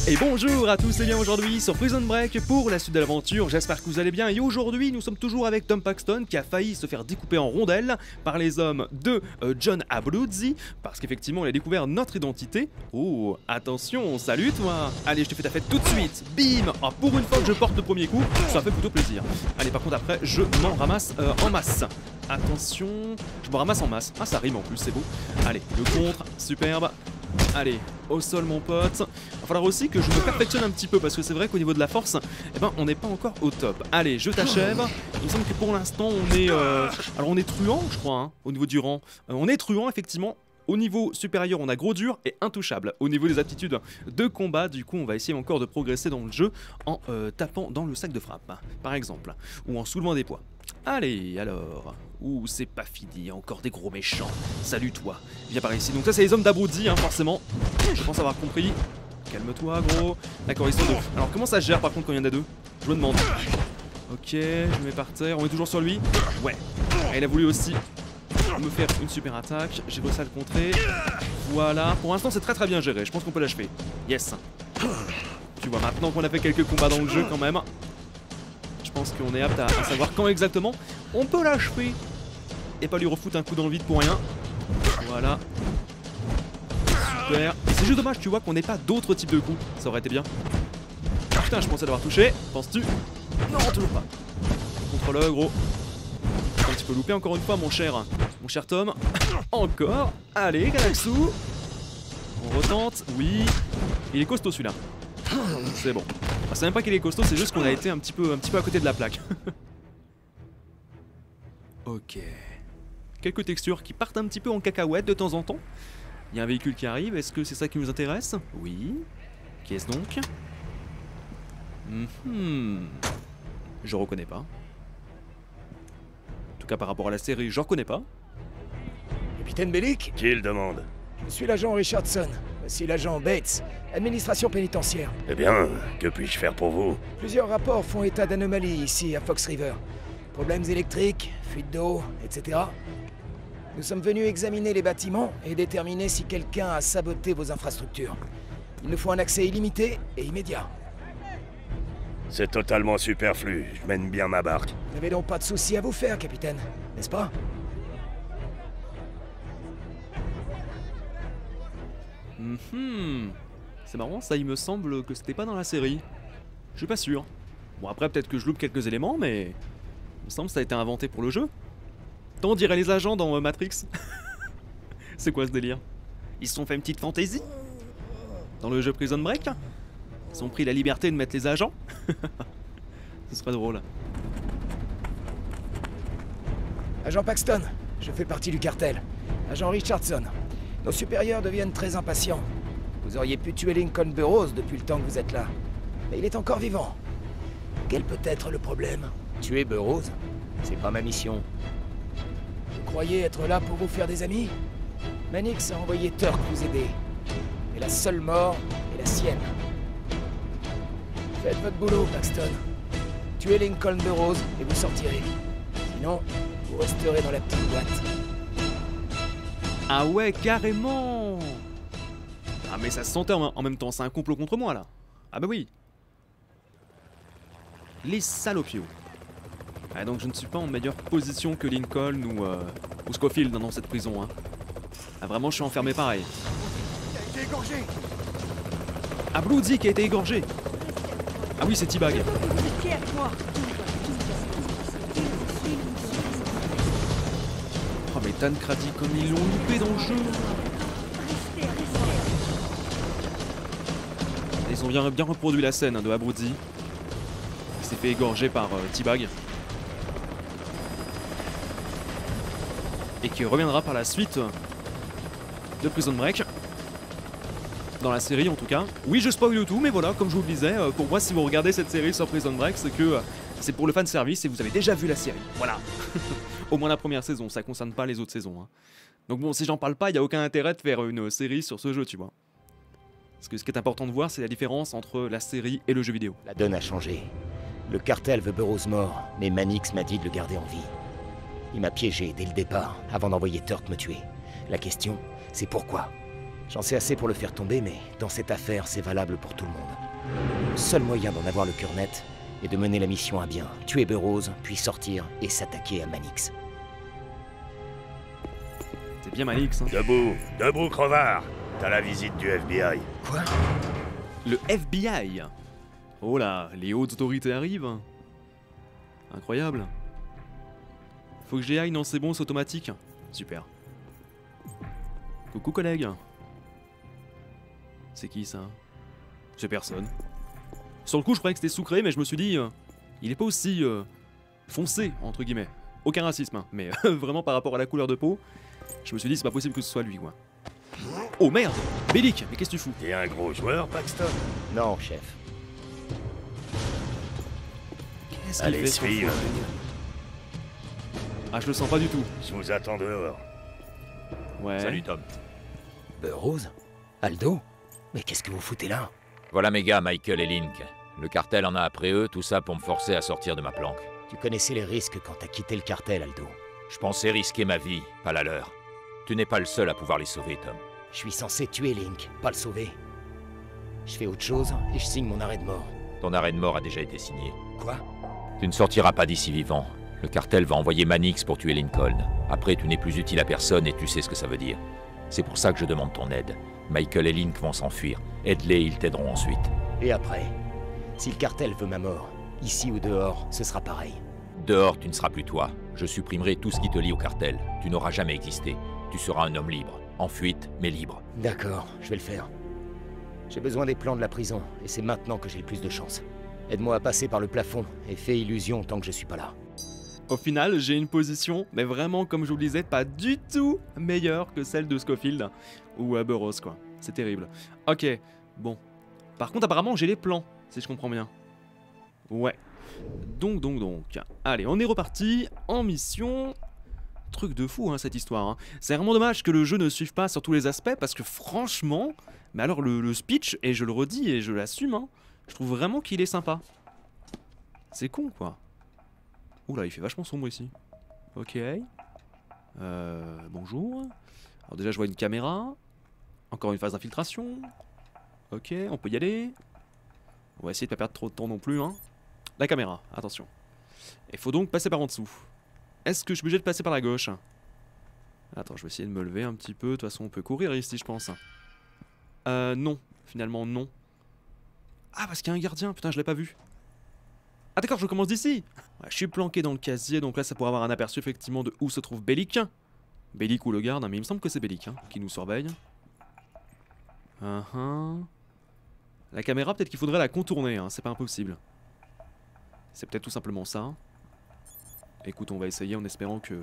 Et bonjour à tous et bien aujourd'hui sur Prison Break pour la suite de l'aventure, j'espère que vous allez bien et aujourd'hui nous sommes toujours avec Tom Paxton qui a failli se faire découper en rondelles par les hommes de John Abruzzi parce qu'effectivement il a découvert notre identité. Oh attention, salut toi. Allez je te fais ta fête tout de suite, bim. Oh, pour une fois que je porte le premier coup, ça fait plutôt plaisir. Allez par contre après je m'en ramasse en masse. Attention, je me ramasse en masse, ah ça rime en plus c'est beau. Allez le contre, superbe. Allez, au sol mon pote. Va falloir aussi que je me perfectionne un petit peu parce que c'est vrai qu'au niveau de la force, eh ben, on n'est pas encore au top. Allez, je t'achève. Il me semble que pour l'instant on est... Alors on est truand je crois, hein, au niveau du rang. On est truand effectivement. Au niveau supérieur, on a gros dur et intouchable. Au niveau des aptitudes de combat, du coup, on va essayer encore de progresser dans le jeu en tapant dans le sac de frappe, par exemple, ou en soulevant des poids. Allez, alors... Ouh, c'est pas fini, encore des gros méchants. Salut toi, viens par ici. Donc ça, c'est les hommes d'Abruzzi, hein, forcément. Je pense avoir compris. Calme-toi, gros. D'accord, ils sont deux. Alors, comment ça se gère, par contre, quand il y en a deux? Je me demande. Ok, je me mets par terre. On est toujours sur lui? Ouais. Et il a voulu aussi me faire une super attaque. J'ai réussi à le contrer. Voilà. Pour l'instant, c'est très très bien géré. Je pense qu'on peut l'achever. Yes. Tu vois, maintenant qu'on a fait quelques combats dans le jeu, quand même... Je pense qu'on est apte à savoir quand exactement on peut l'achever et pas lui refoutre un coup dans le vide pour rien. Voilà. Super. Et c'est juste dommage, tu vois, qu'on n'ait pas d'autres types de coups. Ça aurait été bien. Putain, je pensais l'avoir touché. Penses-tu? Non, toujours pas. Contre-le, gros. Un petit peu loupé encore une fois, mon cher Tom. Encore. Allez, Galaxu. On retente. Oui. Il est costaud celui-là. C'est bon. Ah, c'est même pas qu'il est costaud, c'est juste qu'on a été un petit peu à côté de la plaque. Ok. Quelques textures qui partent un petit peu en cacahuète de temps en temps. Il y a un véhicule qui arrive, est-ce que c'est ça qui nous intéresse? Oui. Qu'est-ce donc? Je reconnais pas. En tout cas par rapport à la série, je reconnais pas. Capitaine Bellic? Qui le demande? Je suis l'agent Richardson. Voici l'agent Bates, administration pénitentiaire. Eh bien, que puis-je faire pour vous? Plusieurs rapports font état d'anomalies ici à Fox River. Problèmes électriques, fuites d'eau, etc. Nous sommes venus examiner les bâtiments et déterminer si quelqu'un a saboté vos infrastructures. Il nous faut un accès illimité et immédiat. C'est totalement superflu, je mène bien ma barque. Vous n'avez donc pas de soucis à vous faire, capitaine, n'est-ce pas? C'est marrant, ça il me semble que c'était pas dans la série. Je suis pas sûr. Bon après peut-être que je loupe quelques éléments, mais... Il me semble que ça a été inventé pour le jeu. Tant on dirait les agents dans Matrix. C'est quoi ce délire? Ils se sont fait une petite fantaisie dans le jeu Prison Break. Ils ont pris la liberté de mettre les agents. Ce serait drôle. Agent Paxton, je fais partie du cartel. Agent Richardson. Nos supérieurs deviennent très impatients. Vous auriez pu tuer Lincoln Burroughs depuis le temps que vous êtes là. Mais il est encore vivant. Quel peut être le problème? Tuer Burroughs? C'est pas ma mission. Vous croyez être là pour vous faire des amis? Mannix a envoyé Turk vous aider. Et la seule mort est la sienne. Faites votre boulot, Paxton. Tuez Lincoln Burroughs et vous sortirez. Sinon, vous resterez dans la petite boîte. Ah ouais, carrément. Ah mais ça se sentait en même temps, c'est un complot contre moi là. Ah bah oui. Les salopios. Ah donc je ne suis pas en meilleure position que Lincoln ou Scofield dans cette prison. Hein. Ah vraiment je suis enfermé pareil. Il a été égorgé. Ah Bloody qui a été égorgé. Ah oui c'est T-Bag. Oh mais Tancredi comme ils l'ont loupé dans le jeu. Ils ont bien reproduit la scène de Abruzzi. Il s'est fait égorger par T-Bag. Et qui reviendra par la suite de Prison Break. Dans la série en tout cas. Oui je spoil tout mais voilà comme je vous le disais, pour moi si vous regardez cette série sur Prison Break c'est que c'est pour le fanservice et vous avez déjà vu la série. Voilà. Au moins la première saison, ça concerne pas les autres saisons. Hein. Donc bon si j'en parle pas, il n'y a aucun intérêt de faire une série sur ce jeu tu vois. Parce que ce qui est important de voir c'est la différence entre la série et le jeu vidéo. La donne a changé. Le cartel veut Burroughs mort, mais Mannix m'a dit de le garder en vie. Il m'a piégé dès le départ, avant d'envoyer Turk me tuer. La question, c'est pourquoi? J'en sais assez pour le faire tomber, mais dans cette affaire, c'est valable pour tout le monde. Le seul moyen d'en avoir le cœur net est de mener la mission à bien, tuer Burroughs, puis sortir et s'attaquer à Mannix. C'est bien Mannix, hein. Debout, debout, crevard. T'as la visite du FBI. Quoi? Le FBI. Oh là, les hautes autorités arrivent. Incroyable. Faut que j'y aille, non c'est bon, c'est automatique. Super. Coucou collègue. C'est qui ça? C'est personne. Sur le coup je croyais que c'était Sucré, mais je me suis dit, il est pas aussi foncé, entre guillemets. Aucun racisme, hein, mais vraiment par rapport à la couleur de peau, je me suis dit c'est pas possible que ce soit lui quoi. Oh merde! Bellic, mais qu'est-ce que tu fous? T'es un gros joueur, Paxton? Non, chef. Qu'est-ce qu'il Allez, fait, ce suive. enfant? Ah je le sens pas du tout. Je vous attends dehors. Ouais. Salut Tom. Burroughs? Aldo? Mais qu'est-ce que vous foutez là? Voilà mes gars, Michael et Link. Le cartel en a après eux, tout ça pour me forcer à sortir de ma planque. Tu connaissais les risques quand t'as quitté le cartel, Aldo. Je pensais risquer ma vie, pas la leur. Tu n'es pas le seul à pouvoir les sauver, Tom. Je suis censé tuer Link, pas le sauver. Je fais autre chose et je signe mon arrêt de mort. Ton arrêt de mort a déjà été signé. Quoi? Tu ne sortiras pas d'ici vivant. Le cartel va envoyer Mannix pour tuer Lincoln. Après, tu n'es plus utile à personne et tu sais ce que ça veut dire. C'est pour ça que je demande ton aide. Michael et Link vont s'enfuir. Aide-les, ils t'aideront ensuite. Et après? Si le cartel veut ma mort, ici ou dehors, ce sera pareil. Dehors, tu ne seras plus toi. Je supprimerai tout ce qui te lie au cartel. Tu n'auras jamais existé. Tu seras un homme libre. En fuite, mais libre. D'accord, je vais le faire. J'ai besoin des plans de la prison, et c'est maintenant que j'ai le plus de chance. Aide-moi à passer par le plafond, et fais illusion tant que je suis pas là. Au final, j'ai une position, mais vraiment, comme je vous le disais, pas du tout meilleure que celle de Scofield ou Burroughs, quoi. C'est terrible. Ok, bon. Par contre, apparemment, j'ai les plans, si je comprends bien. Ouais. Donc. Allez, on est reparti en mission. Truc de fou, hein, cette histoire. Hein. C'est vraiment dommage que le jeu ne suive pas sur tous les aspects, parce que franchement, mais alors le speech, et je le redis et je l'assume, hein, je trouve vraiment qu'il est sympa. C'est con, quoi. Oula, il fait vachement sombre ici. Ok. Bonjour. Alors déjà, je vois une caméra. Encore une phase d'infiltration. Ok, on peut y aller. On va essayer de pas perdre trop de temps non plus, hein. La caméra, attention. Il faut donc passer par en dessous. Est-ce que je suis obligé de passer par la gauche? Attends, je vais essayer de me lever un petit peu. De toute façon, on peut courir ici, je pense. Non. Finalement, non. Ah, parce qu'il y a un gardien. Putain, je l'ai pas vu. Ah d'accord, je commence d'ici. Ouais, je suis planqué dans le casier, donc là ça pourrait avoir un aperçu effectivement de où se trouve Bellic. Bellic ou le garde, hein, mais il me semble que c'est Bellic hein, qui nous surveille. La caméra, peut-être qu'il faudrait la contourner, hein, c'est pas impossible. C'est peut-être tout simplement ça. Écoute, on va essayer en espérant que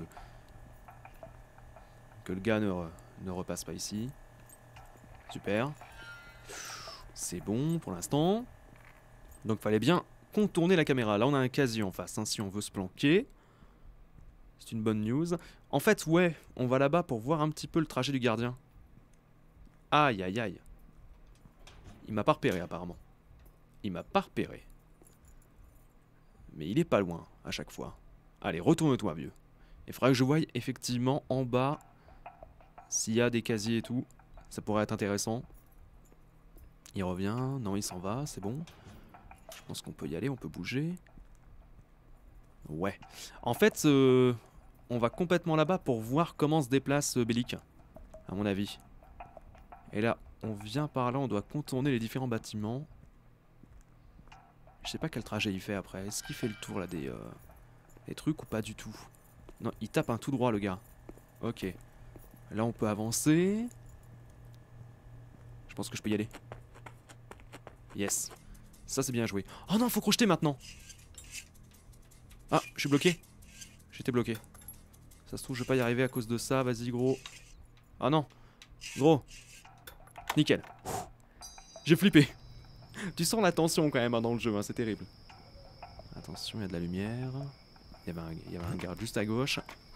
le gars ne repasse pas ici. Super. C'est bon pour l'instant. Donc fallait bien contourner la caméra. Là on a un casier en face, hein, si on veut se planquer. C'est une bonne news. En fait, ouais, on va là-bas pour voir un petit peu le trajet du gardien. Aïe, aïe, aïe. Il m'a pas repéré apparemment. Il m'a pas repéré. Mais il est pas loin à chaque fois. Allez, retourne-toi, vieux. Il faudra que je voie effectivement en bas s'il y a des casiers et tout. Ça pourrait être intéressant. Il revient. Non, il s'en va, c'est bon. Je pense qu'on peut y aller, on peut bouger. Ouais. En fait, on va complètement là-bas pour voir comment se déplace Bellic, à mon avis. Et là, on vient par là, on doit contourner les différents bâtiments. Je sais pas quel trajet il fait après. Est-ce qu'il fait le tour là des trucs ou pas du tout? Non, il tape un tout droit le gars. Ok. Là, on peut avancer. Je pense que je peux y aller. Yes. Ça c'est bien joué. Oh non, faut crocheter maintenant. Ah, je suis bloqué. J'étais bloqué. Ça se trouve, je vais pas y arriver à cause de ça. Vas-y, gros. Ah non. Gros. Nickel. J'ai flippé. Tu sens la tension quand même hein, dans le jeu, hein, c'est terrible. Attention, il y a de la lumière. Il y avait un garde juste à gauche.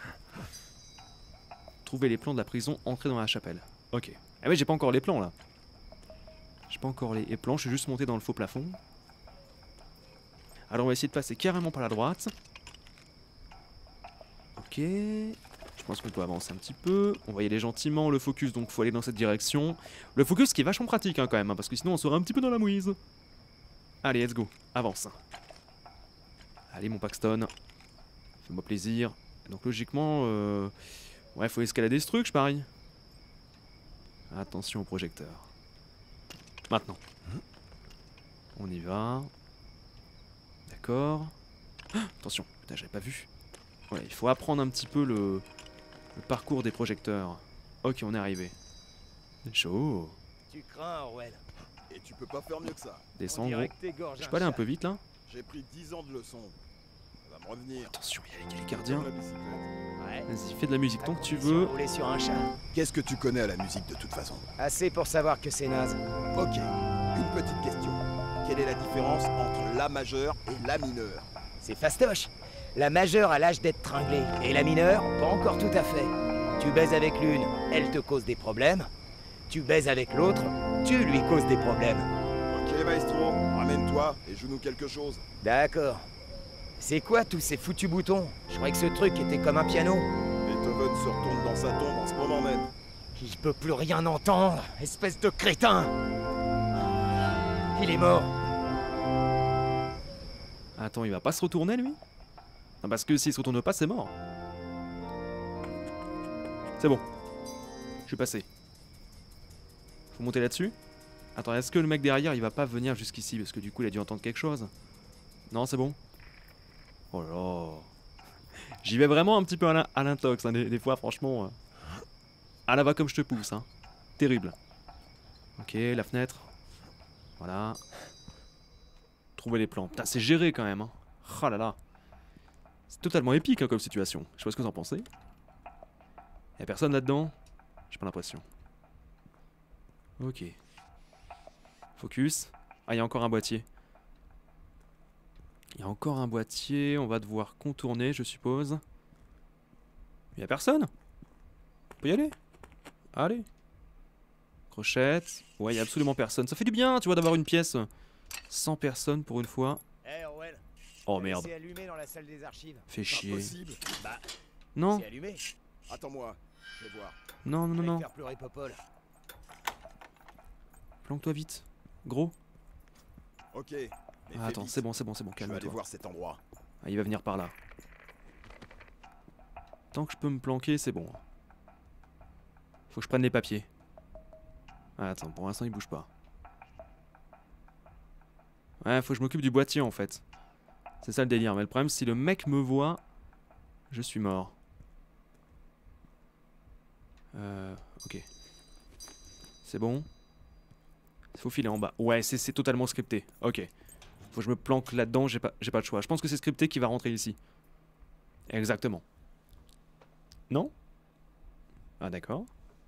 Trouver les plans de la prison, entrer dans la chapelle. Ok. Ah ouais, j'ai pas encore les plans là. J'ai pas encore les plans, je suis juste monté dans le faux plafond. Alors on va essayer de passer carrément par la droite. Ok. pense qu'on peut avancer un petit peu. On va y aller gentiment, le focus, donc faut aller dans cette direction. Le focus qui est vachement pratique hein, quand même, hein, parce que sinon on serait un petit peu dans la mouise. Allez, let's go, avance. Allez mon Paxton, fais-moi plaisir. Donc logiquement, ouais, faut escalader ce truc, je parie. Attention au projecteur. Maintenant. On y va. D'accord. Ah, attention, putain, j'avais pas vu. Ouais, il faut apprendre un petit peu le parcours des projecteurs. Ok, on est arrivé. Chaud. Tu crains, Orwell. Et tu peux pas faire mieux que ça. Descends, On gros. dirait que t'égorges Je un peux aller un chat. peu vite là. J'ai pris 10 ans de leçons. Ça va me revenir. Attention, il y a les gardiens. Comme la bicyclette. Ouais. Vas-y, fais de la musique tant que tu T'as conduit veux. sans rouler sur un chat. Qu'est-ce que tu connais à la musique de toute façon? Assez pour savoir que c'est naze. Ok, une petite question. Quelle est la différence entre la majeure et la mineure? C'est fastoche. La majeure a l'âge d'être tringlée. Et la mineure, pas encore tout à fait. Tu baises avec l'une, elle te cause des problèmes. Tu baises avec l'autre, tu lui causes des problèmes. Ok maestro, ramène-toi et joue-nous quelque chose. D'accord. C'est quoi tous ces foutus boutons? Je croyais que ce truc était comme un piano. Beethoven se retourne dans sa tombe en ce moment même. Il peut plus rien entendre, espèce de crétin. Il est mort. Attends, il va pas se retourner lui? Non, parce que s'il se retourne pas, c'est mort. C'est bon. Je suis passé. Faut monter là-dessus? Attends, est-ce que le mec derrière il va pas venir jusqu'ici? Parce que du coup il a dû entendre quelque chose. Non, c'est bon. Oh là là. J'y vais vraiment un petit peu à l'intox, hein, des fois franchement. À la va comme je te pousse, hein. Terrible. Ok, la fenêtre. Voilà. Trouver les plans. Putain, c'est géré quand même. Hein. Oh là là. C'est totalement épique hein, comme situation. Je sais pas ce que vous en pensez. Y'a personne là-dedans? J'ai pas l'impression. Ok. Focus. Ah, il y a encore un boîtier. Il y a encore un boîtier. On va devoir contourner, je suppose. Il y a personne? On peut y aller? Allez. Crochette. Ouais, il y a absolument personne. Ça fait du bien, tu vois, d'avoir une pièce sans personne pour une fois. Eh Orwell. Oh merde. C'est allumé dans la salle des archives. Fais chier. Impossible. Bah, Non, c'est allumé. Attends-moi, je vais voir. non, non, non, Allez non. faire pleurer Popol. Planque-toi vite. Gros. Ok. Mais Ah, fais attends, vite. c'est bon, c'est bon, c'est bon. Je vais aller Calme-toi. voir cet endroit. Ah, il va venir par là. Tant que je peux me planquer, c'est bon. Faut que je prenne les papiers. Ah, attends, pour l'instant, il bouge pas. Ouais, faut que je m'occupe du boîtier en fait. C'est ça le délire. Mais le problème, si le mec me voit, je suis mort. Ok. C'est bon. Il faut filer en bas. Ouais, c'est totalement scripté. Ok. Faut que je me planque là-dedans, j'ai pas le choix. Je pense que c'est scripté qui va rentrer ici. Exactement. Non? Ah d'accord.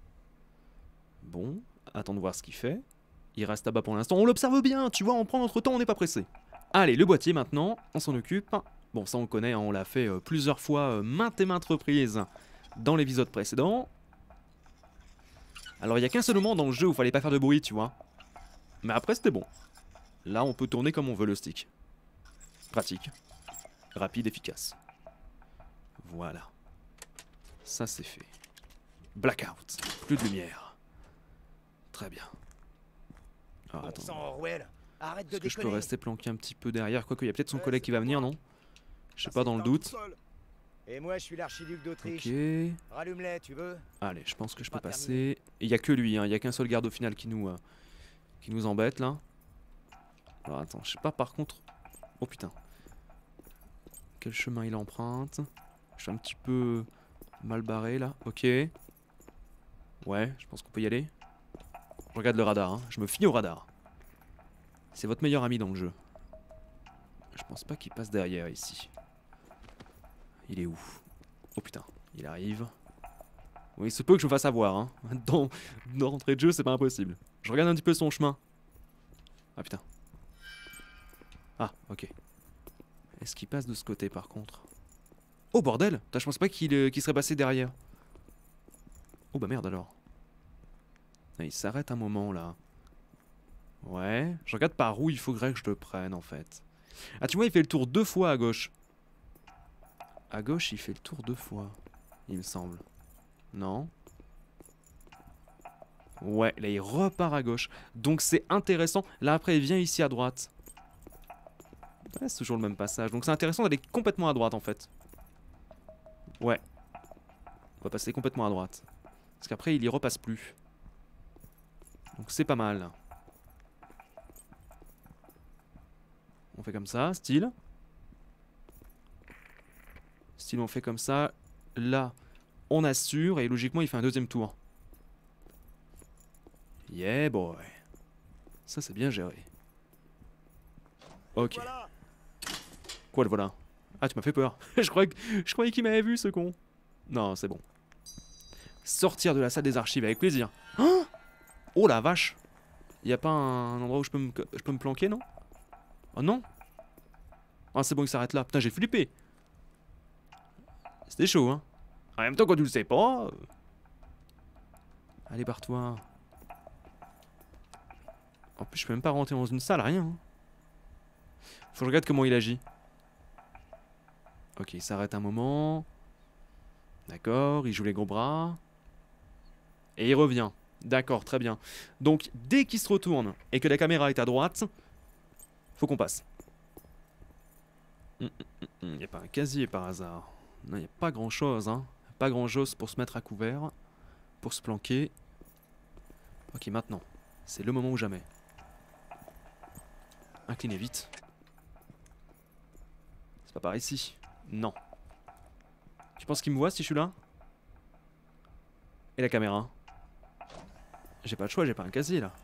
Bon, attends de voir ce qu'il fait. Il reste là-bas pour l'instant. On l'observe bien, tu vois, on prend notre temps, on n'est pas pressé. Allez, le boîtier maintenant, on s'en occupe. Bon, ça on connaît, hein, on l'a fait plusieurs fois, maintes et maintes reprises dans les épisodes précédents. Alors il n'y a qu'un seul moment dans le jeu où il fallait pas faire de bruit, tu vois. Mais après c'était bon. Là on peut tourner comme on veut le stick. Pratique. Rapide, efficace. Voilà. Ça c'est fait. Blackout. Plus de lumière. Très bien. Alors Bon attends. sang, Orwell. Arrête de Est-ce que je peux déconner. rester planqué un petit peu derrière? Quoique, il y a peut-être son Ouais, collègue qui va venir, non? Je sais pas, dans le doute. Et moi, je suis l'archiduc d'Autriche. Ok. Rallume-les, tu veux? Allez, je pense que je peux Pas passer. Et il y a que lui, hein. Il y a qu'un seul garde au final qui nous embête, là. Alors attends, je sais pas par contre... Oh putain. Quel chemin il emprunte? Je suis un petit peu mal barré, là. Ok. Ouais, je pense qu'on peut y aller. Je regarde le radar, hein. Je me fie au radar. C'est votre meilleur ami dans le jeu. Je pense pas qu'il passe derrière ici. Il est où? Oh putain, il arrive. Oui, il se peut que je me fasse avoir, hein. Dans l'entrée de jeu, c'est pas impossible. Je regarde un petit peu son chemin. Ah putain. Ah, ok. Est-ce qu'il passe de ce côté par contre? Oh bordel! Putain, je pense pas qu'il serait passé derrière. Oh bah merde alors. Ah, il s'arrête un moment là. Ouais, je regarde par où il faudrait que je le prenne en fait. Ah tu vois, il fait le tour 2 fois à gauche. À gauche, il fait le tour 2 fois. Il me semble. Non. Ouais, là il repart à gauche. Donc c'est intéressant. Là après il vient ici à droite. Ouais, c'est toujours le même passage. Donc c'est intéressant d'aller complètement à droite en fait. Ouais. On va passer complètement à droite. Parce qu'après il y repasse plus. Donc c'est pas mal. On fait comme ça, style. Style on fait comme ça. Là, on assure et logiquement il fait un deuxième tour. Yeah boy. Ça c'est bien géré. Ok. Quoi le voilà? Ah tu m'as fait peur. je croyais qu'il m'avait vu ce con. Non c'est bon. Sortir de la salle des archives avec plaisir. Oh la vache. Y a pas un endroit où je peux me planquer non? Oh non. Ah c'est bon il s'arrête là. Putain j'ai flippé. C'était chaud hein. En même temps quand tu le sais pas. Allez barre-toi. En plus je peux même pas rentrer dans une salle, rien. Hein. Faut que je regarde comment il agit. Ok il s'arrête un moment. D'accord, il joue les gros bras. Et il revient. D'accord, très bien. Donc dès qu'il se retourne et que la caméra est à droite, faut qu'on passe. Il n'y a pas un casier par hasard. Non, il n'y a pas grand chose, hein. Pas grand chose pour se mettre à couvert. Pour se planquer. Ok, maintenant. C'est le moment ou jamais. Inclinez vite. C'est pas par ici. Non. Tu penses qu'il me voit si je suis là? Et la caméra? J'ai pas de choix, j'ai pas un casier là.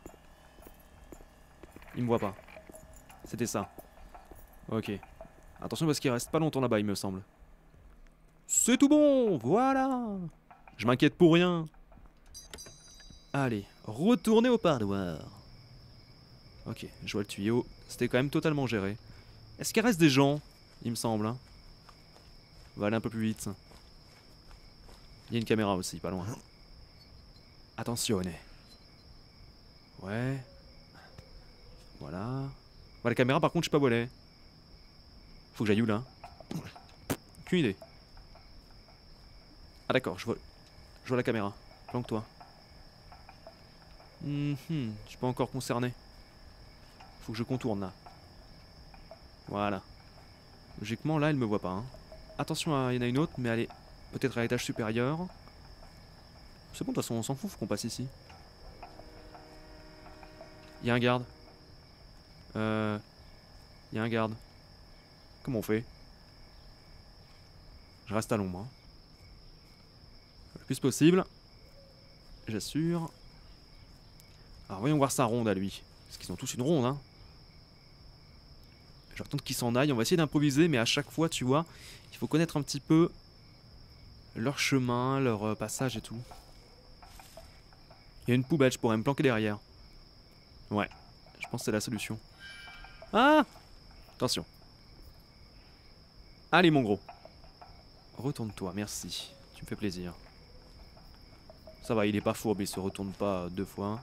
Il me voit pas. C'était ça. Ok. Attention parce qu'il reste pas longtemps là-bas il me semble. C'est tout bon, voilà. Je m'inquiète pour rien. Allez, retournez au parloir. Ok, je vois le tuyau. C'était quand même totalement géré. Est-ce qu'il reste des gens? Il me semble. Hein. On va aller un peu plus vite. Il y a une caméra aussi, pas loin. Attention. Ouais. Voilà. Bon, la caméra par contre je sais pas où elle est. Faut que j'aille où là? Aucune idée. Ah d'accord, je vois la caméra. Planque-toi. Je suis pas encore concerné. Faut que je contourne là. Voilà. Logiquement là elle me voit pas. Hein. Attention, il y en a une autre, mais elle est peut-être à l'étage supérieur. C'est bon, de toute façon on s'en fout, faut qu'on passe ici. Il y a un garde. Il y a un garde. Comment on fait? Je reste à l'ombre. Hein. Le plus possible. J'assure. Alors voyons voir sa ronde à lui. Parce qu'ils ont tous une ronde. Hein. Je vais attendre qu'ils s'en aillent. On va essayer d'improviser. Mais à chaque fois, tu vois, il faut connaître un petit peu leur chemin, leur passage et tout. Il y a une poubelle. Je pourrais me planquer derrière. Ouais. Je pense que c'est la solution. Ah! Attention. Allez mon gros. Retourne-toi, merci. Tu me fais plaisir. Ça va, il est pas fourbe, il se retourne pas 2 fois.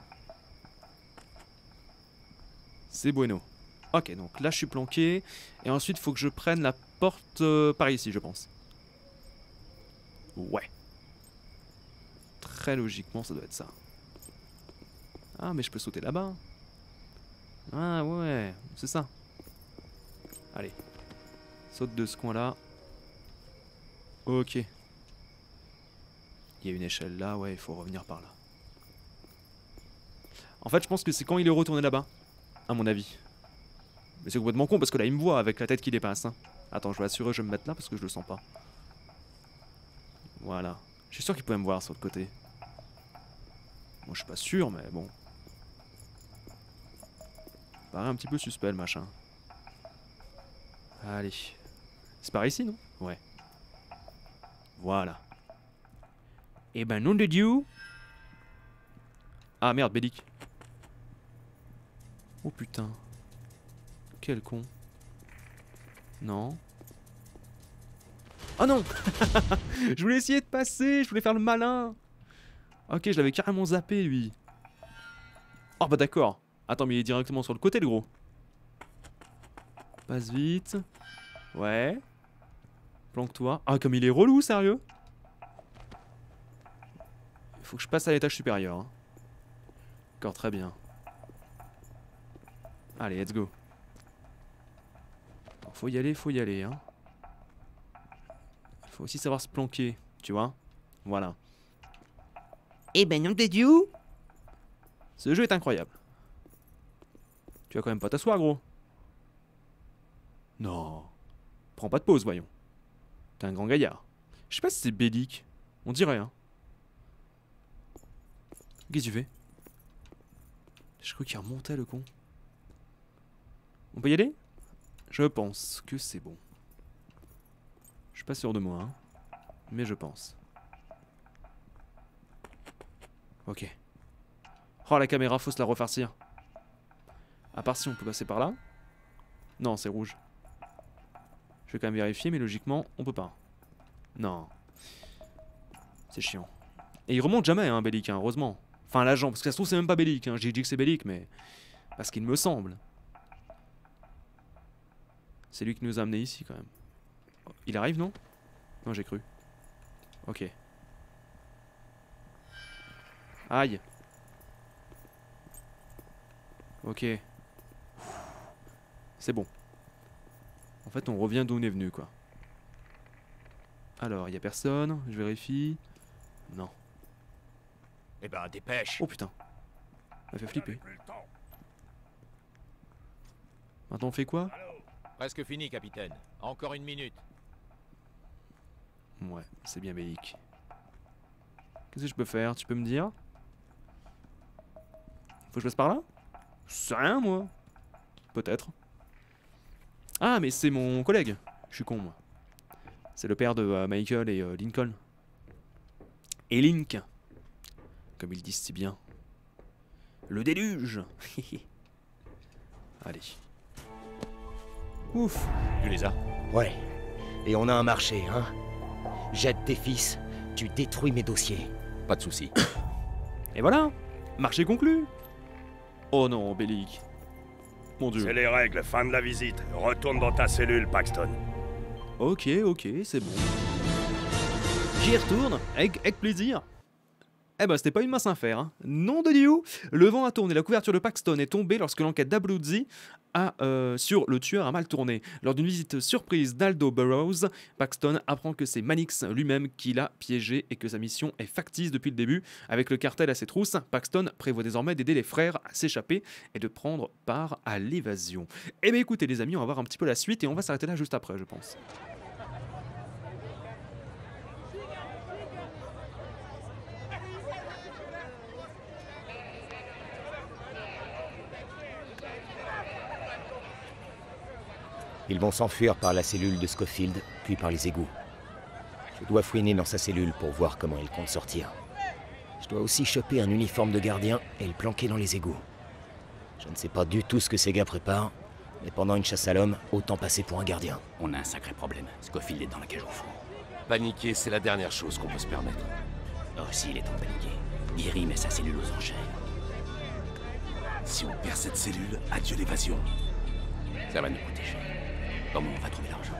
C'est bueno. Ok, donc là je suis planqué. Et ensuite, il faut que je prenne la porte par ici, je pense. Ouais. Très logiquement, ça doit être ça. Ah, mais je peux sauter là-bas. Ah ouais, c'est ça. Allez. Saute de ce coin-là. Ok. Il y a une échelle là, ouais, il faut revenir par là. En fait, je pense que c'est quand il est retourné là-bas, à mon avis. Mais c'est complètement con parce que là, il me voit avec la tête qui dépasse. Hein. Attends, je vais assurer, je vais me mettre là parce que je le sens pas. Voilà. Je suis sûr qu'il pouvait me voir sur le côté. Bon, je suis pas sûr, mais bon. Ça paraît un petit peu suspect le machin. Allez. C'est par ici, non? Ouais. Voilà. Et ben nom de Dieu. Ah merde, Bélic. Oh putain. Quel con. Non. Oh non. Je voulais essayer de passer, je voulais faire le malin. Ok, je l'avais carrément zappé lui. Oh bah d'accord. Attends, mais il est directement sur le côté le gros. Passe vite. Ouais. Planque-toi. Ah, comme il est relou, sérieux. Faut que je passe à l'étage supérieur. Hein. D'accord, très bien. Allez, let's go. Faut y aller, hein. Faut aussi savoir se planquer, tu vois. Voilà. Eh ben non, Dieu. Ce jeu est incroyable. Tu vas quand même pas t'asseoir, gros. Non. Prends pas de pause, voyons. T'es un grand gaillard. Je sais pas si c'est Bellic. On dirait, hein. Qu'est-ce que tu fais? Je crois qu'il remontait, le con. On peut y aller? Je pense que c'est bon. Je suis pas sûr de moi, hein. Mais je pense. Ok. Oh, la caméra, faut se la refarcir. À part si on peut passer par là. Non, c'est rouge. Je vais quand même vérifier, mais logiquement, on peut pas. Non. C'est chiant. Et il remonte jamais, hein, Bellic, hein, heureusement. Enfin, l'agent, parce que ça se trouve, c'est même pas Bellic. Hein. J'ai dit que c'est Bellic, mais... Parce qu'il me semble. C'est lui qui nous a amenés ici, quand même. Il arrive, non? Non, j'ai cru. Ok. Aïe. Ok. C'est bon. En fait, on revient d'où on est venu, quoi. Alors, il y a personne. Je vérifie. Non. Eh ben, dépêche. Oh putain. Ça m'a fait flipper. Maintenant, on fait quoi? Presque fini, capitaine. Encore une minute. Ouais, c'est bien Bellic. Qu'est-ce que je peux faire? Tu peux me dire? Faut que je passe par là? C'est rien, moi. Peut-être. Ah, mais c'est mon collègue. Je suis con, moi. C'est le père de Michael et Lincoln. Et Link. Comme ils disent si bien. Le déluge. Allez. Ouf. Tu les as? Ouais. Et on a un marché, hein? Jette tes fils, tu détruis mes dossiers. Pas de soucis. Et voilà. Marché conclu. Oh non, Bellic. Mon dieu. C'est les règles, fin de la visite. Retourne dans ta cellule, Paxton. Ok, c'est bon. J'y retourne, avec plaisir. Eh ben, c'était pas une mince affaire, hein. Nom de Dieu. Le vent a tourné, la couverture de Paxton est tombée lorsque l'enquête d'Abruzzi sur le tueur a mal tourné. Lors d'une visite surprise d'Aldo Burrows, Paxton apprend que c'est Mannix lui-même qui l'a piégé et que sa mission est factice depuis le début. Avec le cartel à ses trousses, Paxton prévoit désormais d'aider les frères à s'échapper et de prendre part à l'évasion. Eh bien écoutez les amis, on va voir un petit peu la suite et on va s'arrêter là juste après, je pense. Ils vont s'enfuir par la cellule de Scofield, puis par les égouts. Je dois fouiner dans sa cellule pour voir comment il compte sortir. Je dois aussi choper un uniforme de gardien et le planquer dans les égouts. Je ne sais pas du tout ce que ces gars préparent, mais pendant une chasse à l'homme, autant passer pour un gardien. On a un sacré problème. Scofield est dans la cage au fond. Paniquer, c'est la dernière chose qu'on peut se permettre. Oh, s'il est en paniquer. Gary met sa cellule aux enchères. Si on perd cette cellule, adieu l'évasion. Ça va nous coûter cher. Comment on va trouver l'argent?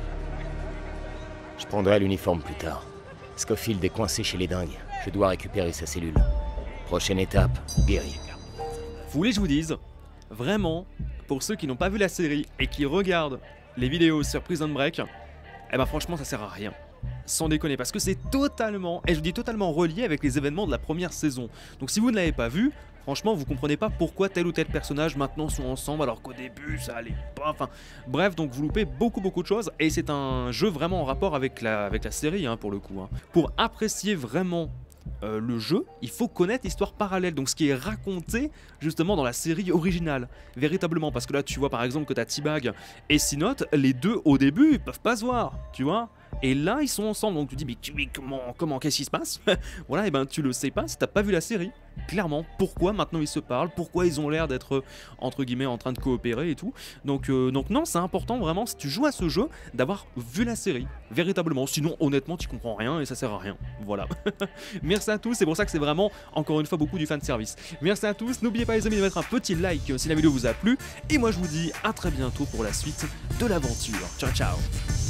Je prendrai l'uniforme plus tard. Scofield est coincé chez les dingues. Je dois récupérer sa cellule. Prochaine étape, Gary. Vous voulez que je vous dise, vraiment, pour ceux qui n'ont pas vu la série et qui regardent les vidéos sur Prison Break, eh ben franchement ça sert à rien. Sans déconner, parce que c'est totalement, et je dis totalement relié avec les événements de la première saison. Donc si vous ne l'avez pas vu, franchement vous comprenez pas pourquoi tel ou tel personnage maintenant sont ensemble alors qu'au début ça allait pas, enfin bref, donc vous loupez beaucoup de choses et c'est un jeu vraiment en rapport avec la série hein, pour le coup. Hein. Pour apprécier vraiment le jeu, il faut connaître l'histoire parallèle, donc ce qui est raconté justement dans la série originale, véritablement, parce que là tu vois par exemple que t'as T-Bag et Sinote, les deux au début ils peuvent pas se voir, tu vois. Et là ils sont ensemble, donc tu dis mais comment qu'est-ce qui se passe? Voilà, et ben tu le sais pas si t'as pas vu la série. Clairement, pourquoi maintenant ils se parlent, pourquoi ils ont l'air d'être entre guillemets en train de coopérer et tout. Donc non, c'est important vraiment si tu joues à ce jeu d'avoir vu la série, véritablement. Sinon honnêtement tu comprends rien et ça sert à rien. Voilà. Merci à tous, c'est pour ça que c'est vraiment encore une fois beaucoup du fan service. Merci à tous, n'oubliez pas les amis de mettre un petit like si la vidéo vous a plu. Et moi je vous dis à très bientôt pour la suite de l'aventure. Ciao ciao.